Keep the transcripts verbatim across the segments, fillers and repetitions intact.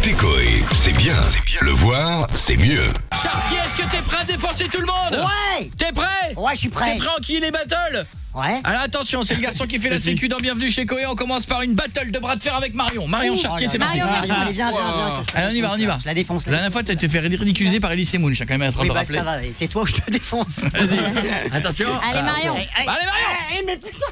Écoutez Coé, c'est bien, c'est bien. Le voir, c'est mieux. Chartier, est-ce que t'es prêt à défoncer tout le monde? Ouais. T'es prêt? Ouais, je suis prêt. T'es prêt en qui les battles? Ouais. Alors attention, c'est le garçon qui fait la sécu dans Bienvenue chez Coé. On commence par une battle de bras de fer avec Marion. Marion Chartier, c'est parti. Marion, allez, viens, viens, viens. Allez, on y va, on y va. Je la défonce. La dernière fois, t'as été fait ridiculiser par Elise Moon. Je suis quand même en train Oui, de le bah rappeler. ça va, tais-toi ou je te défonce. Attention. Allez Marion. Allez Marion. Mais putain.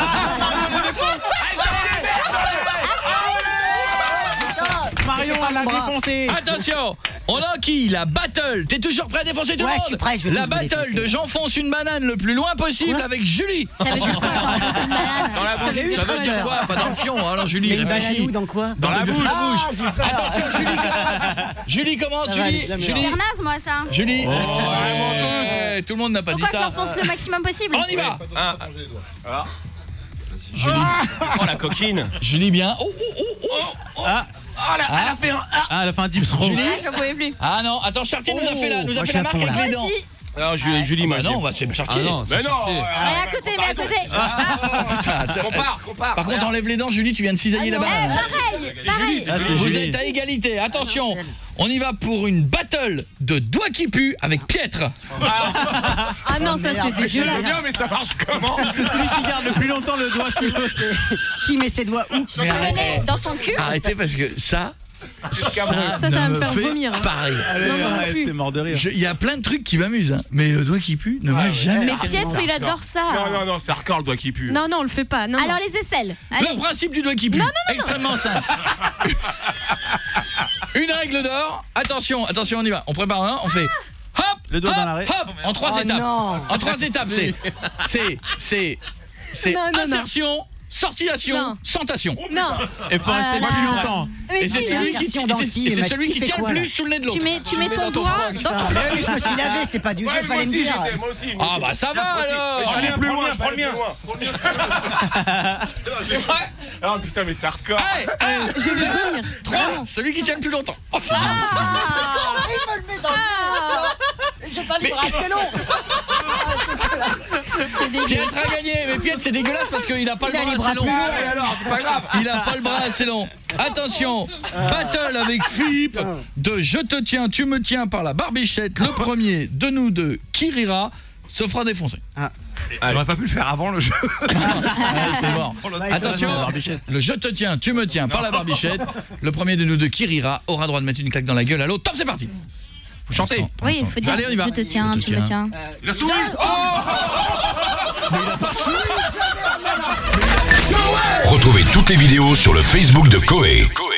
Marion, elle l'a défoncé. Attention, on a qui? La battle. T'es toujours prêt à défoncer tout le Ouais, monde? je suis prêt, je vais La tous vous battle défoncer. de j'enfonce une banane le plus loin possible Quoi avec Julie. Ça veut dire quoi, j'enfonce une banane? Dans la bouche. Ça veut dire quoi? Pas dans le fion. Alors Julie, Mais une réfléchis. banane où, dans quoi? Dans la bouche. Ah, j'ai peur. Attention, Julie commence. Julie commence, Ça va, Julie. je la mets. Julie. C'est naze moi ça. Julie. Ouais, tout le monde n'a pas Pourquoi dit je ça. l'enfonce le maximum possible? On y va. Un. Alors. Julie. Oh la coquine. Julie bien. Oh, oh, oh, oh. Ah. Oh, elle, a, elle a fait un. Ah, elle a fait un dips roll. Julie. Ah, j'en pouvais plus. Ah non, attends, Chartier nous a fait la, nous a Moi, fait je la suis à marque fond, avec là. les Moi dents. aussi. Alors Julie, Julie, moi. Bah non, on va c'est Chartier. Mais non. Mais à côté, mais à côté. Putain, attends. Compare, compare. Par contre, enlève les dents, Julie, tu viens de cisailler la Eh, banane. pareil, pareil. Ah, c'est Vous Julie. êtes à égalité. Attention, on y va pour une battle de doigts qui puent avec Pietre. Ah non, ça merde. c'est Je veux dégueulasse. bien, mais ça marche comment? C'est celui qui garde le plus longtemps le doigt sous l'eau. Qui met ses doigts où? Dans son nez, dans son cul. Arrêtez parce que ça, ça, Ça, ça ne va me me faire fait vomir. pareil. Non, moi non plus. T'es mort de rire. Je- Il y a plein de trucs qui m'amusent, hein, mais le doigt qui pue ne m'a jamais. Mais Pietre, il adore ça. Non, non, non, c'est hardcore le doigt qui pue. Non, non, on le fait pas. Non, Alors les aisselles. Allez. Le principe du doigt qui pue, extrêmement simple. Une règle d'or. Attention, attention, on y va. On prépare un, on fait hop, Le doigt hop, dans l'arrêt. hop, en trois Oh étapes. non. En trois étapes, c'est c'est c'est c'est Non, non, non. insertion, sortilation, Non. sentation. non. Et faut rester Ah moi je là. suis longtemps. Mais Et c'est qui- celui qui, insertion et dans c'est- qui, et c'est mais celui qui qui fait tient quoi, le là plus sous le nez de l'autre. Tu mets, tu mets ton dans ton doigt froc, dans putain. ton... Mais oui, je me suis lavé, c'est pas du jeu, Ouais, moi fallait me aussi, dire. j'étais, moi aussi. moi Ah aussi. bah ça va Moi aussi. alors. Mais je vais aller plus loin, je prends le mien. plus C'est vrai? Ah putain, mais c'est hardcore. Allez, un, Je vais vomir. trois, celui qui tient le plus longtemps. Oh, c'est bien. Il me le met dans le J'ai pas le bras, c'est long. C'est dégueu. Pietre a gagné, mais Pietre c'est dégueulasse parce qu'il a pas le Il a les bras bras assez long. plus Ah, et alors, c'est pas grave. Il a pas le bras assez long. Attention, battle avec Philippe de Je te tiens, tu me tiens par la barbichette. Le premier de nous deux qui rira se fera défoncer. J'aurais pas pu le faire avant le jeu. Allez, c'est mort. Attention, le je te tiens, tu me tiens par la barbichette. Le premier de nous deux qui rira aura droit de mettre une claque dans la gueule à l'autre. Top, c'est parti. Faut chanter. Oui, il faut dire Allez, on y va. je te tiens, Je te tu me tiens. tiens. Il a souri. Retrouvez toutes les vidéos sur le Facebook de Coé.